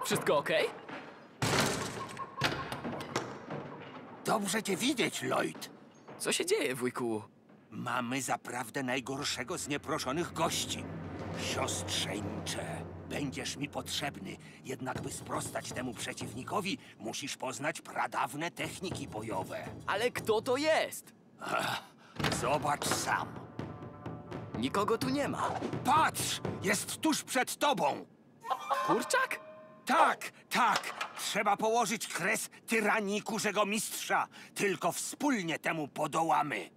Wszystko okej? Dobrze cię widzieć, Lloyd. Co się dzieje, wujku? Mamy zaprawdę najgorszego z nieproszonych gości. Siostrzeńcze, będziesz mi potrzebny. Jednak by sprostać temu przeciwnikowi, musisz poznać pradawne techniki bojowe. Ale kto to jest? Zobacz sam. Nikogo tu nie ma. Patrz! Jest tuż przed tobą! Kurczak? Tak, tak! Trzeba położyć kres tyranii kurzego mistrza. Tylko wspólnie temu podołamy.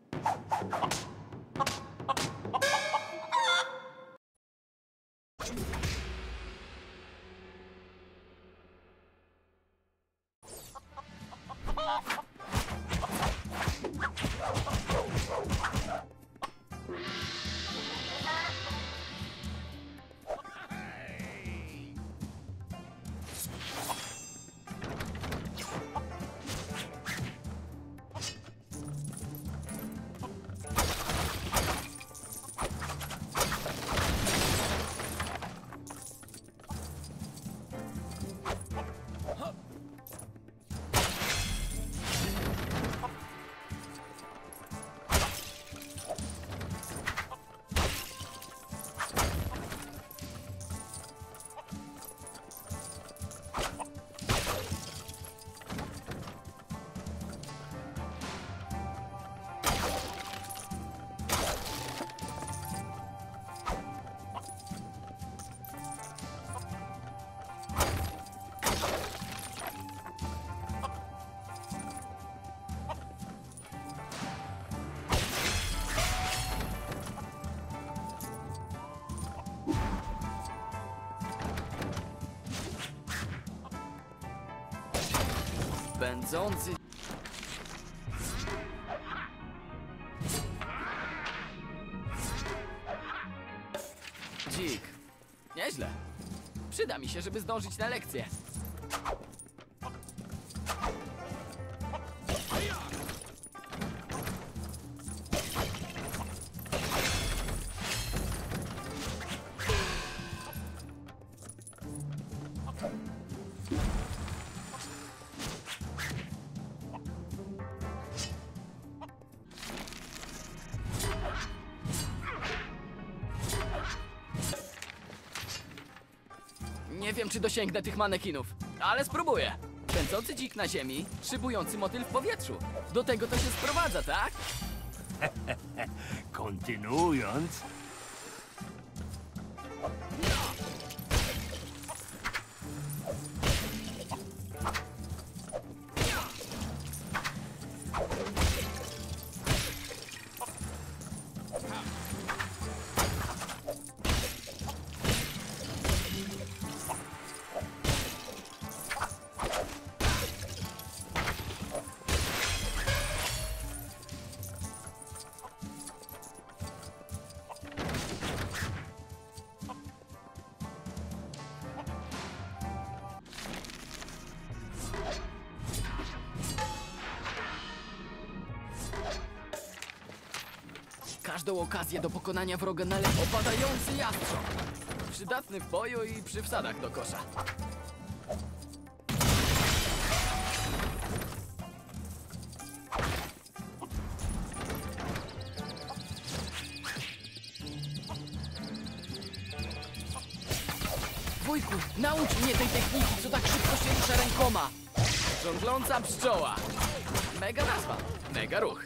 Pędzący... Dzik. Nieźle. Przyda mi się, żeby zdążyć na lekcję. Nie wiem, czy dosięgnę tych manekinów, ale spróbuję. Pędzący dzik na ziemi, szybujący motyl w powietrzu. Do tego to się sprowadza, tak? Kontynuując... Każdą okazję do pokonania wroga należy opadający jastrząb. Przydatny w boju i przy wsadach do kosza. Wujku, naucz mnie tej techniki, co tak szybko się rusza rękoma. Żongląca pszczoła. Mega nazwa, mega ruch.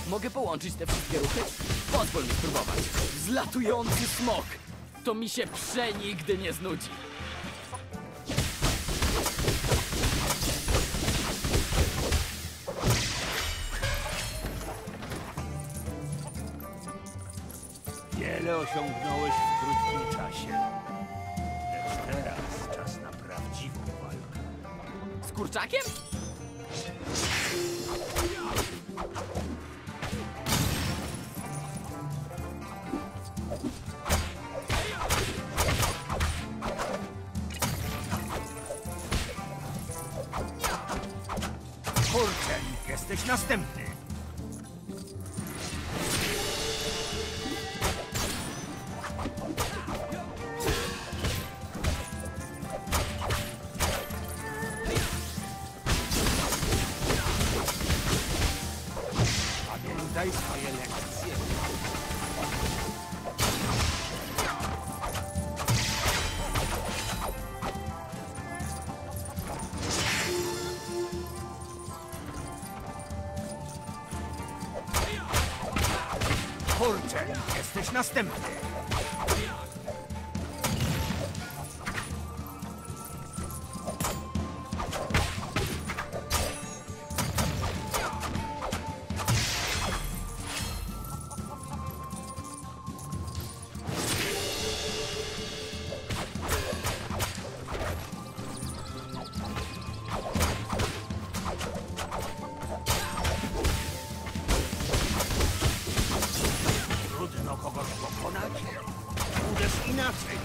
Mogę połączyć te wszystkie ruchy? Pozwól mi spróbować. Zlatujący smok! To mi się przenigdy nie znudzi. Wiele osiągnąłeś w krótkim czasie. Lecz teraz czas na prawdziwą walkę. Z kurczakiem? Kurczę, jesteś następny. Pamiętaj swoje lekcje. Kurczę, jesteś następny. Trudno kogoś pokonać. Uderz inaczej.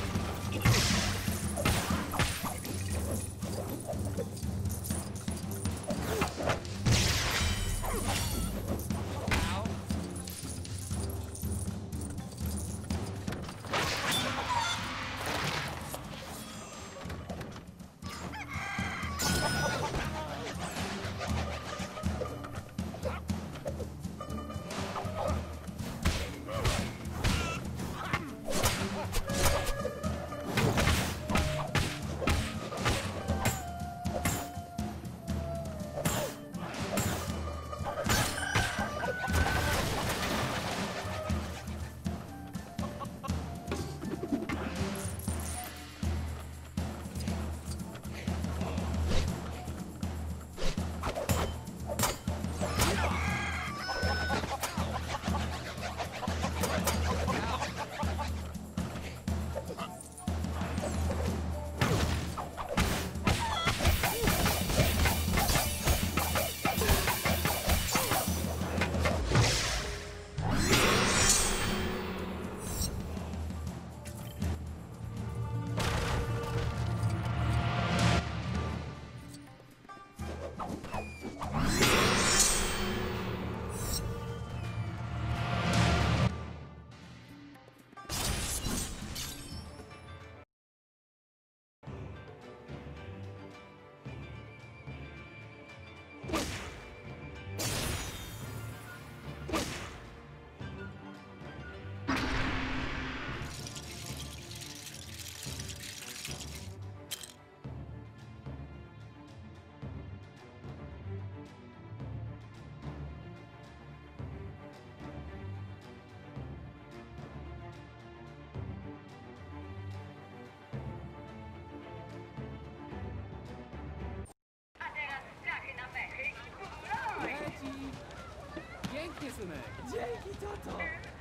Pięknie, synek. Dzięki, tato.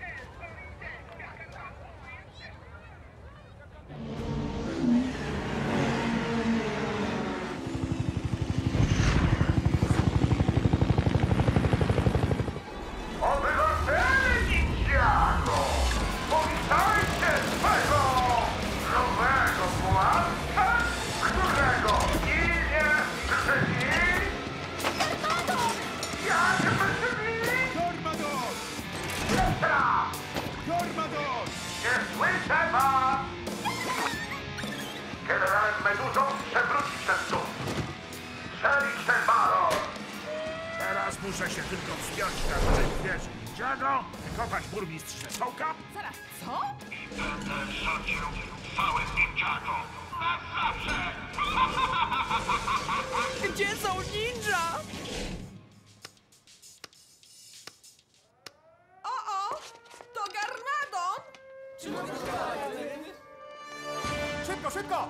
Obywatele Ninjago! Powitajcie swego nowego władcę, którego imię brzmi... Jak brzmi? Gormados! Pietra! Gormados! Nie słyszę was! Generałem Meduzą przewrócić ten dół. Strzelić ten baron! Teraz muszę się tylko wspiąć na górę wieży Ninjago, wykopać burmistrz Sołka. Zaraz, co? Będę rzucił całe Ninjago! Na zawsze! Gdzie są ninja? Szybko!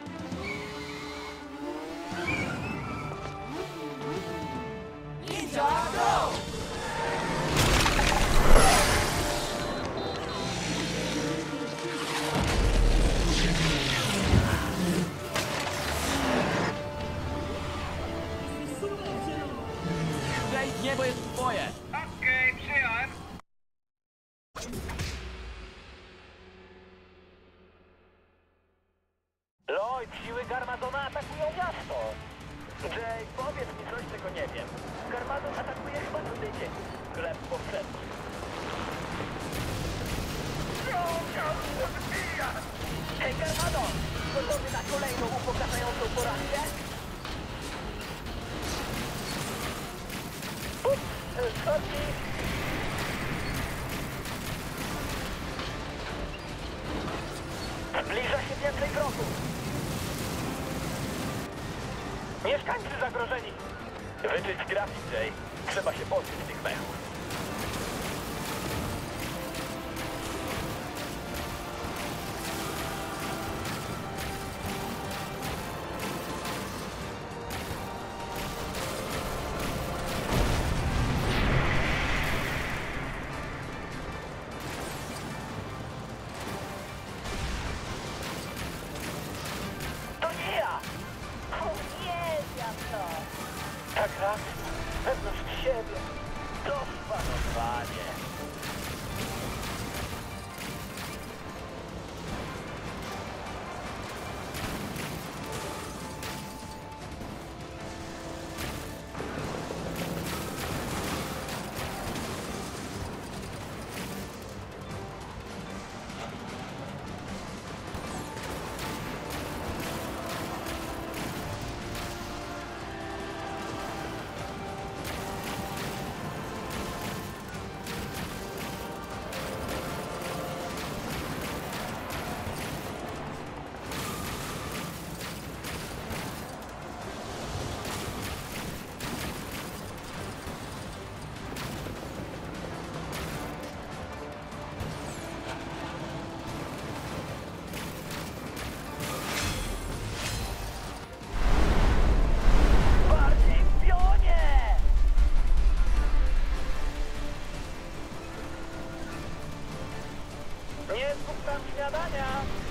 Jake, niebo jest twoje! Okej, przyjąłem. Lloyd, siły Garmadona atakują miasto! Jay, powiedz mi coś, czego nie wiem. Garmadon atakuje chyba co tydzień. Chleb powszedni. Hej, Garmadon! Gotowy na kolejną upokarzającą porażkę? Sorki! Zbliża się więcej wrogów! Mieszkańcy zagrożeni! Wyczyć grafik, Jay. Trzeba się pozbyć tych mechów. To nie ja! Uwielbiam to! Tak raz, pewność siebie, to szpanowanie. Bardziej w pionie! Nie zgub tam śniadania!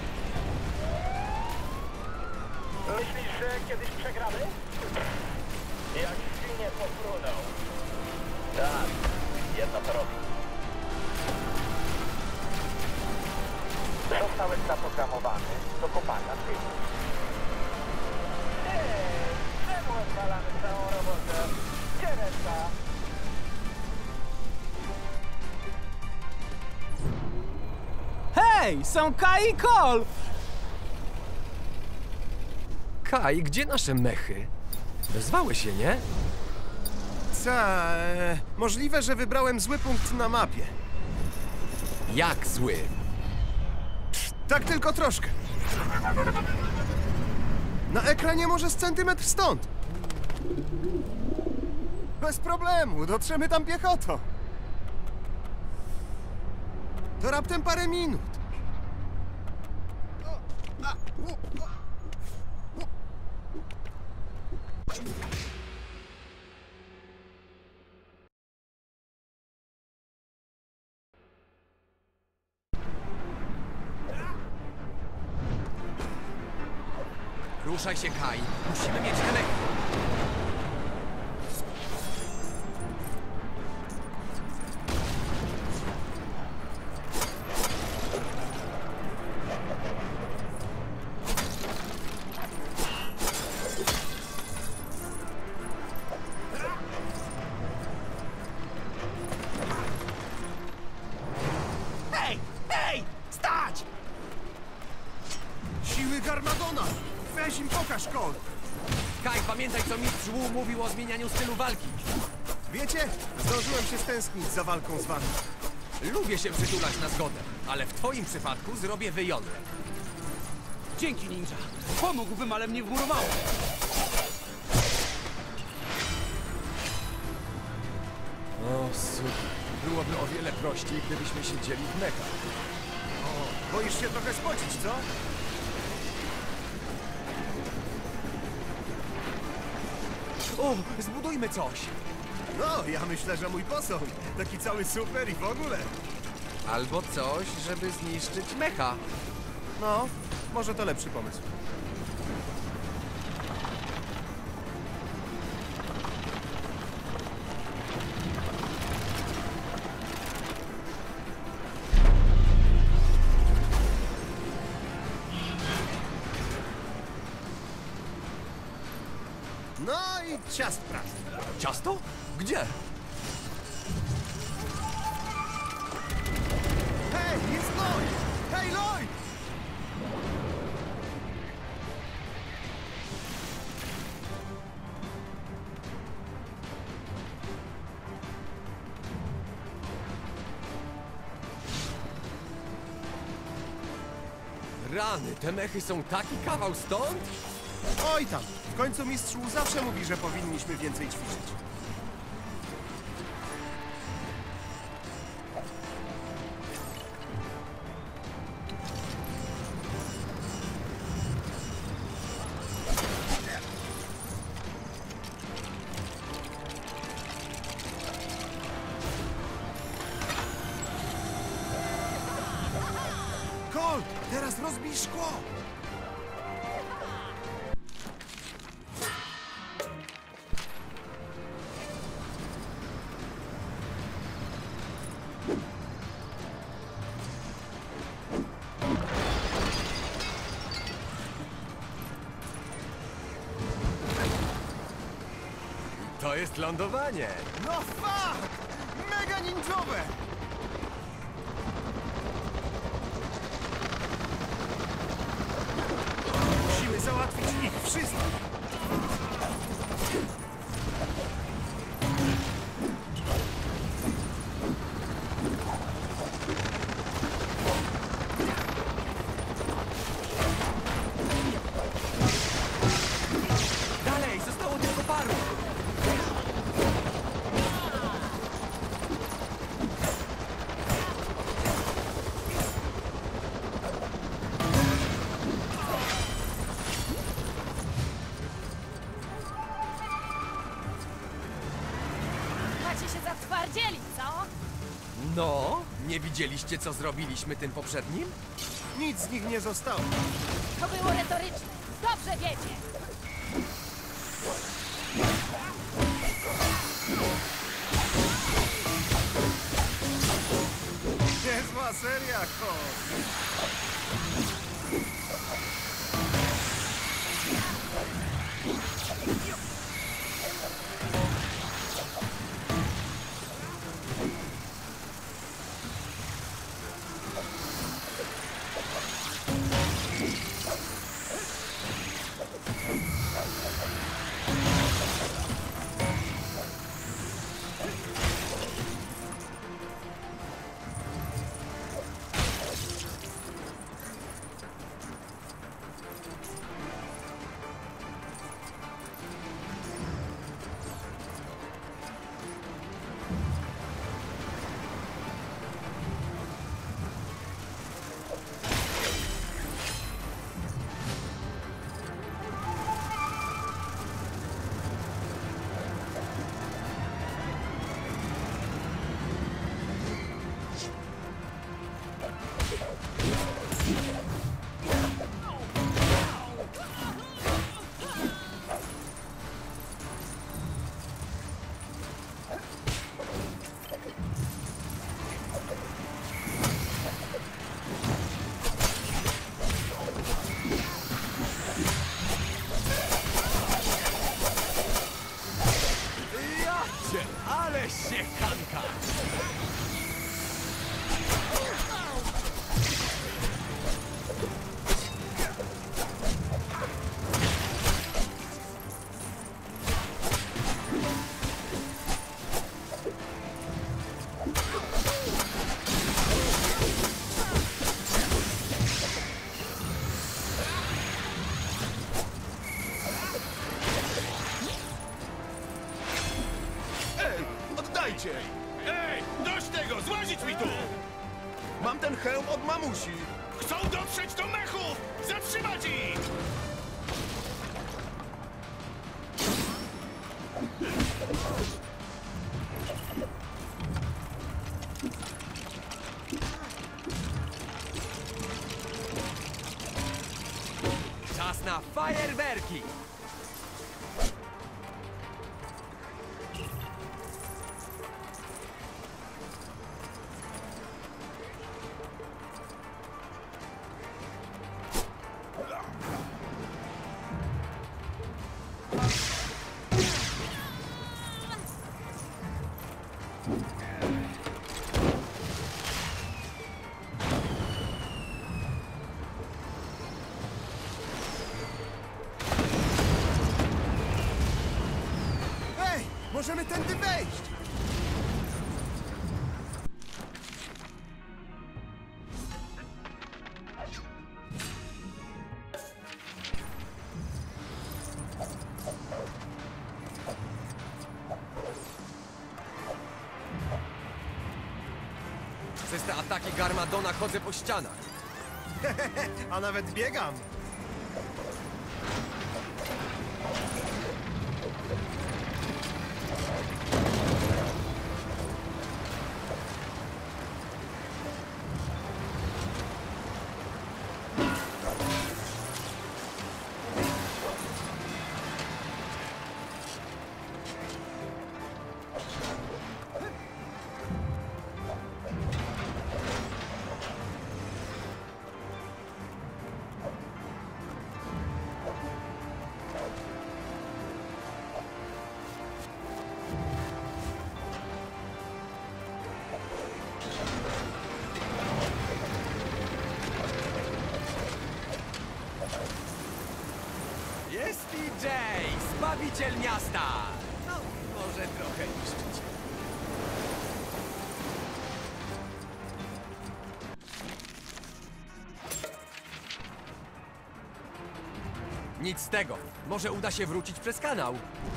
Myślisz, że kiedyś przegramy? Jak świnie popruną. Tak, jedno to robi. Zostałeś zaprogramowany do kopania tyłu. Czemu odwalamy całą robotę? Gdzie reszta? Hej, są Kai i Cole! Kaj, gdzie nasze mechy? Wezwały się, nie? Możliwe, że wybrałem zły punkt na mapie. Jak zły? Tak tylko troszkę. Na ekranie może z centymetr stąd. Bez problemu, dotrzemy tam piechotą. To raptem parę minut. Ruszaj się, Kaj. Musimy mieć te mechy. Hej! Hej! Stać! Siły Garmadona! Weź im pokaż, Cole! Kaj, pamiętaj, co mistrz Wu mówił o zmienianiu stylu walki. Wiecie, zdążyłem się stęsknić za walką z wami. Lubię się przytulać na zgodę, ale w twoim przypadku zrobię wyjątek. Dzięki, ninja. Pomógłbym, ale mnie wmurowało. O, super. Byłoby o wiele prościej, gdybyśmy siedzieli w mechach. Boisz się trochę spocić, co? O, zbudujmy coś. No, ja myślę, że mój posąg. Taki cały super i w ogóle. Albo coś, żeby zniszczyć mecha. No, może to lepszy pomysł. No i ciast pracy. Ciasto? Gdzie? Hej, jest Lloyd! Hej, Lloyd! Rany, te mechy są taki kawał stąd? Oj tam, w końcu mistrz Wu zawsze mówi, że powinniśmy więcej ćwiczyć. Cole, teraz rozbij szkło! To jest lądowanie. No fuck! Mega ninjowe! Musimy załatwić ich wszystkich! Dalej, zostało tylko paru. Macie się zatwardzieli, co? No, nie widzieliście, co zrobiliśmy tym poprzednim? Nic z nich nie zostało. To było retoryczne. Dobrze wiecie. Niezła seria, Cole! Ale siekanka! Oddajcie! Ej, dość tego! Złazić mi tu! Mam ten hełm od mamusi! Chcą dotrzeć do mechów! Zatrzymać ich! Czas na fajerwerki! Ej, możemy tędy wejść! Przez te ataki Garmadona chodzę po ścianach. A nawet biegam! Jest DJ, zbawiciel miasta! No, może trochę niszczyć. Nic z tego. Może uda się wrócić przez kanał.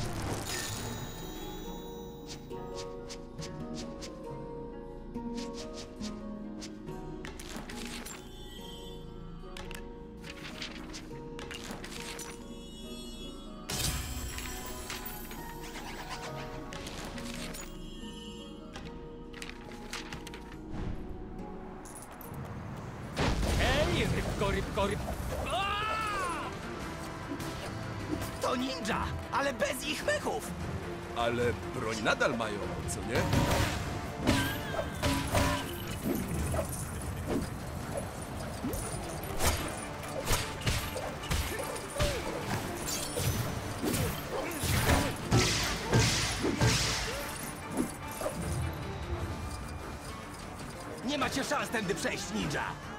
Ej, rybko. To ninja, ale bez ich mechów! Ale broń nadal mają, co nie? Nie macie szans tędy przejść, ninja!